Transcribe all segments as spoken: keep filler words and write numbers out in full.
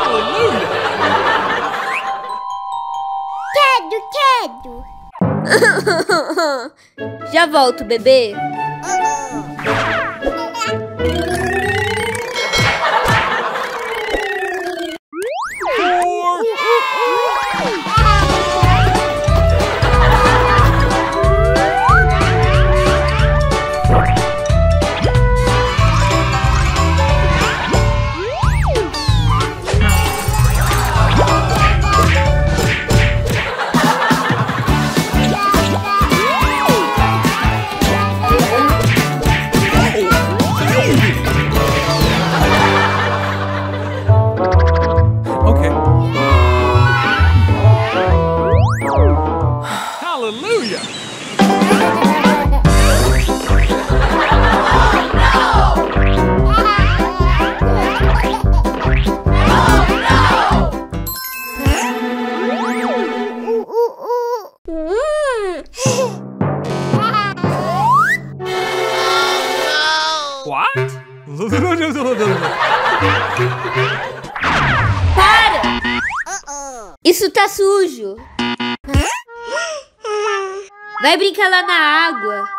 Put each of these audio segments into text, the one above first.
Quero, quero. Já volto, bebê. Para! Isso tá sujo. Vai brincar lá na água.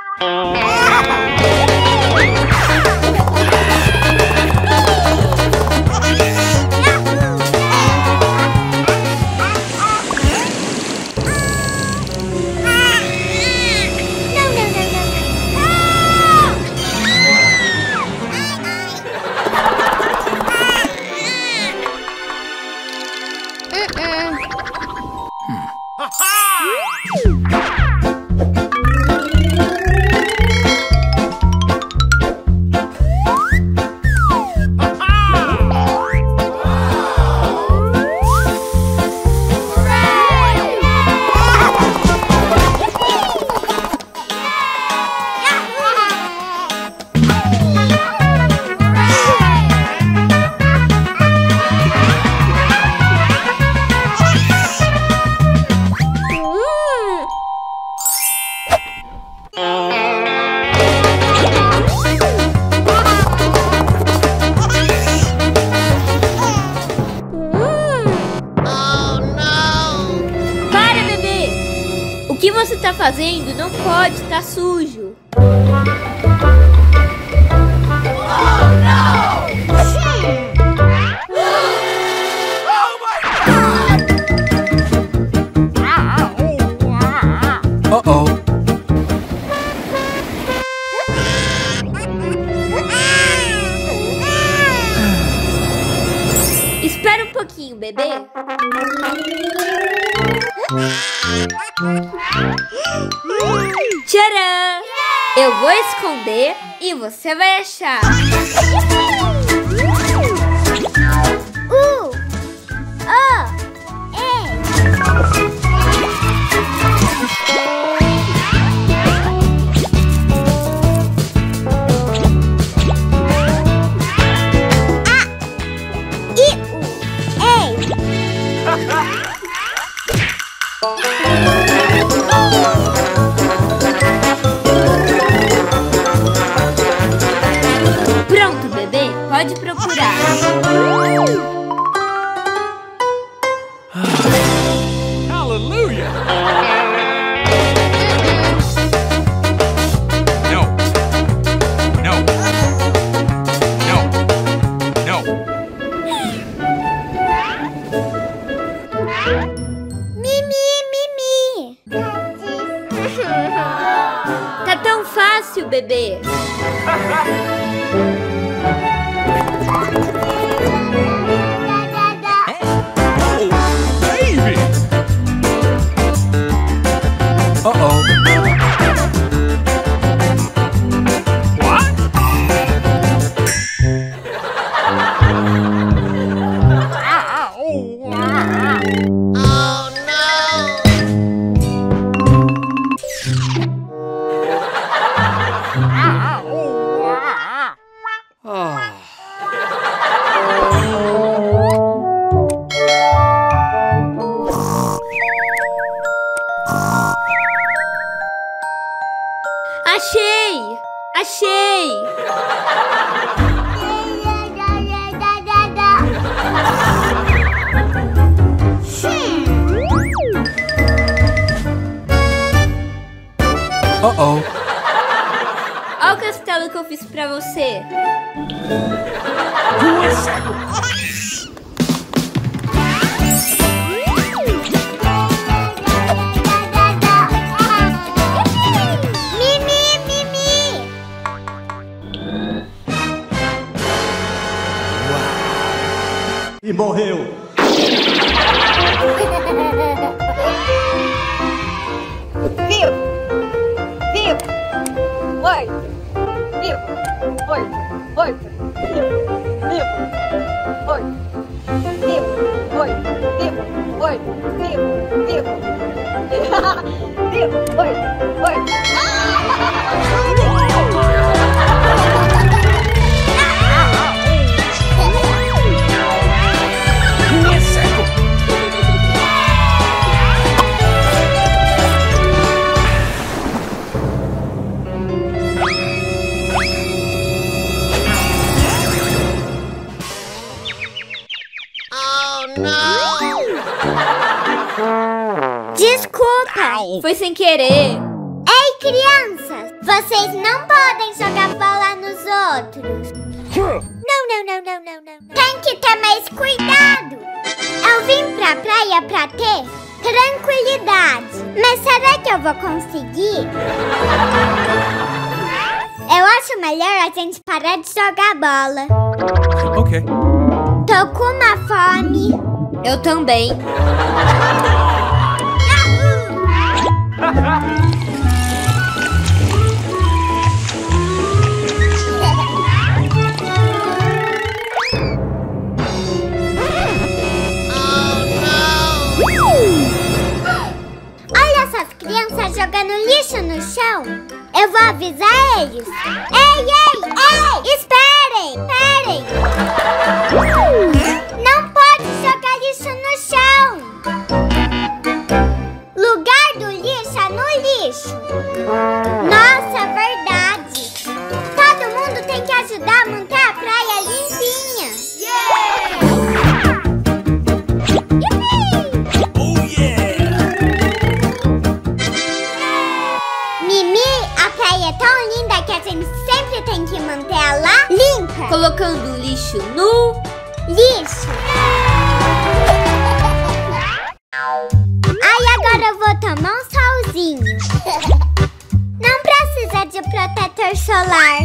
O que você tá fazendo não pode, tá sujo. Uh-oh. Espera um pouquinho, bebê. Tcharam! Eu vou esconder e você vai achar. U, O, E. Pronto, bebê, pode procurar. Hallelujah! No. No. No. No. Mimi, Mimi. Tá tão fácil, bebê. Uh-oh. What? Oh no! Uh-oh. Olha o castelo que eu fiz pra você. Mimi, Mimi. E morreu. Viu? Viu? Oi. Viu? Oi. Oi. Viu? Viu? Oi. Viu? Oi. Viu? Oi. Viu? Viu? Viu? Oi. Oi. Desculpa. Foi sem querer. Ei, crianças, vocês não podem jogar bola nos outros. Não, não, não, não, não, não. Tem que ter mais cuidado. Eu vim pra praia pra ter tranquilidade. Mas será que eu vou conseguir? Eu acho melhor a gente parar de jogar bola. Okay. Tô com uma fome. Eu também. Olha essas crianças jogando lixo no chão. Eu vou avisar eles. Ei, ei, ei! Esperem! Esperem! Não pode jogar lixo no chão. Lugar do lixo é no lixo. Nossa, verdade. Todo mundo tem que ajudar a manter a praia limpinha. Oh, yeah! Mimi, a praia é tão linda que a gente sempre tem que manter ela limpa. Colocando lixo no Lixo. Ai, agora eu vou tomar um solzinho. Não precisa de protetor solar.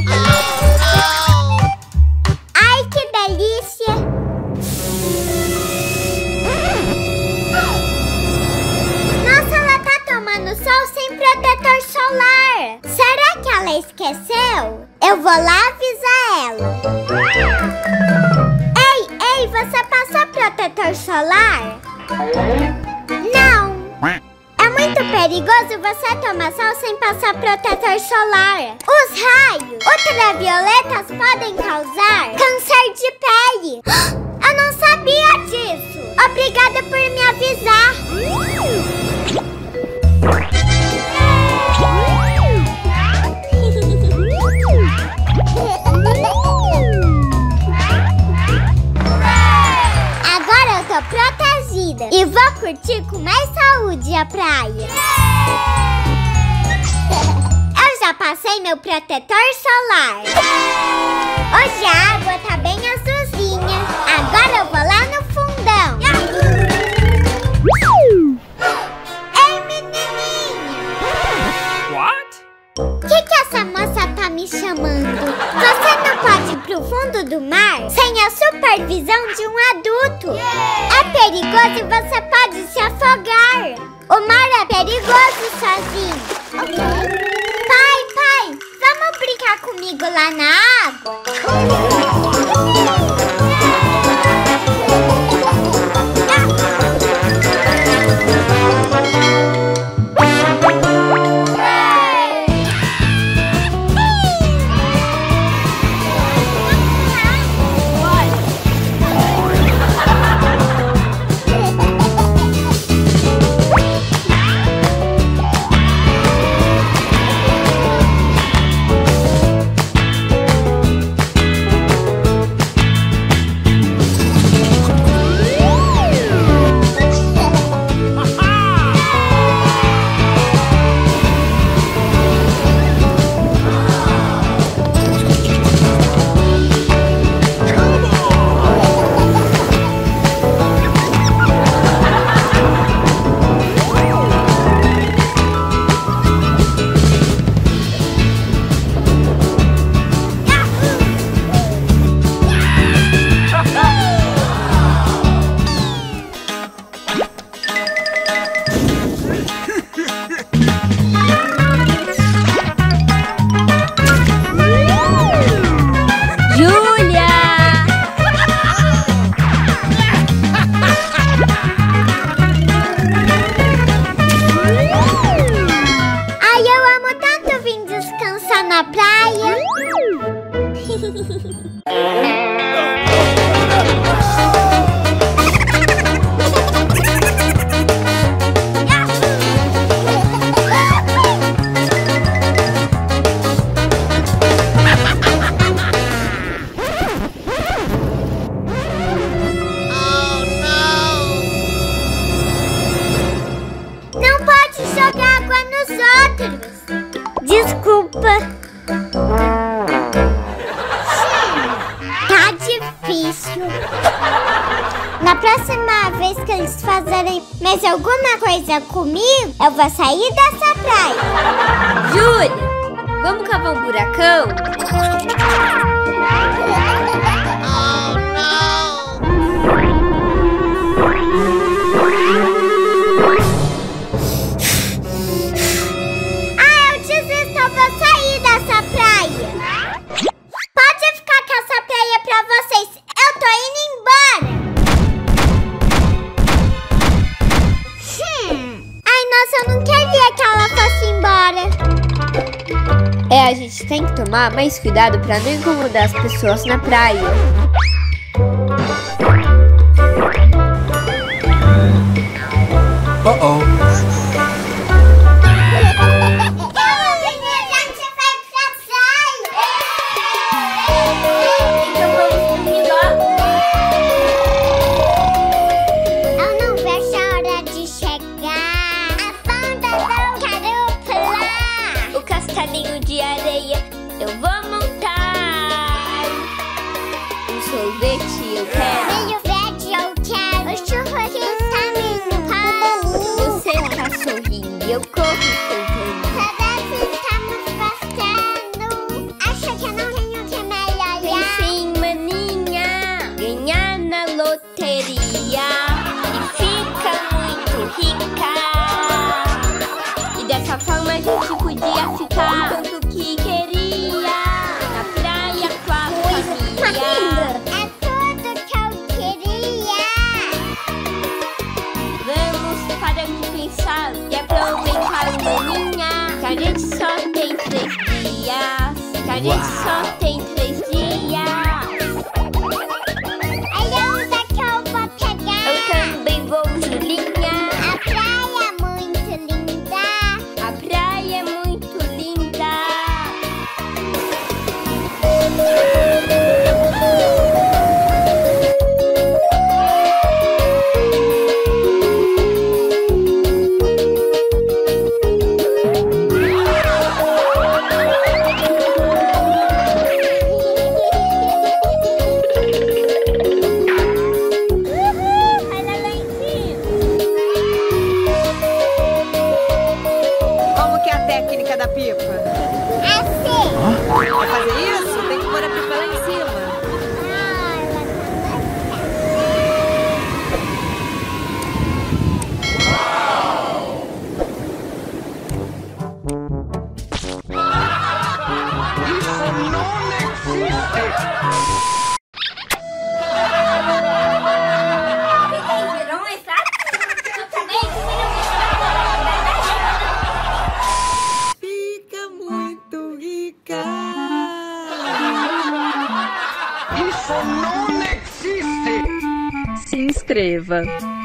Ai, que delícia. Nossa, ela tá tomando sol sem protetor solar. Será que ela esqueceu? Eu vou lá avisar ela. Ei, ei, você passou protetor solar? Não. É muito perigoso você tomar sol sem passar protetor solar. Os raios ultravioletas podem causar câncer de pele. Eu não sabia disso. Obrigada por me avisar. Agora eu tô protegida e vou curtir com mais saúde a praia. Eu já passei meu protetor solar. Hoje a água tá bem azulzinha. Agora eu vou lá no fundão. Ei, menininho! What? O que que essa moça tá me chamando? Você não pode ir pro fundo do mar sem a supervisão de um adulto. É perigoso e você pode se afogar. O mar é perigoso sozinho. Pai, pai, vamos brincar comigo lá na água? próxima vez que eles fazerem mais alguma coisa comigo, eu vou sair dessa praia. Júlia, vamos cavar um buracão? Ah, eu desisto, eu vou sair dessa praia. Pode ficar com essa praia pra vocês. Eu tô indo embora. Hum. Ai, nossa, eu não queria que ela fosse embora. É, a gente tem que tomar mais cuidado pra não incomodar as pessoas na praia. Uh-oh. De areia, eu vou montar um sorvete, eu quero. Meio verde, eu quero. O churro que está me pau. Você tá sorrindo, eu corro cantando. Parece que estamos passando. Acho que eu não tenho que melhorar. Tem sim, maninha, ganhar na loteria e fica muito rica. E dessa forma a gente podia ficar tanto que queria na praia com a família. É tudo que eu queria. Vamos parar de pensar e aproveitar, maninha, que a gente só tem três dias. Que a gente só tem três dias. Aí onde é que eu vou pegar? Eu também vou, Julinha. A praia é muito linda. A praia é muito linda. Olha lá em cima. Como que é a técnica da pipa? Assim. Pra fazer isso, tem que pôr a pipa lá em cima. Ah, ela Virou mais fácil? Eu também Fica muito rica. Isso não existe! Se inscreva.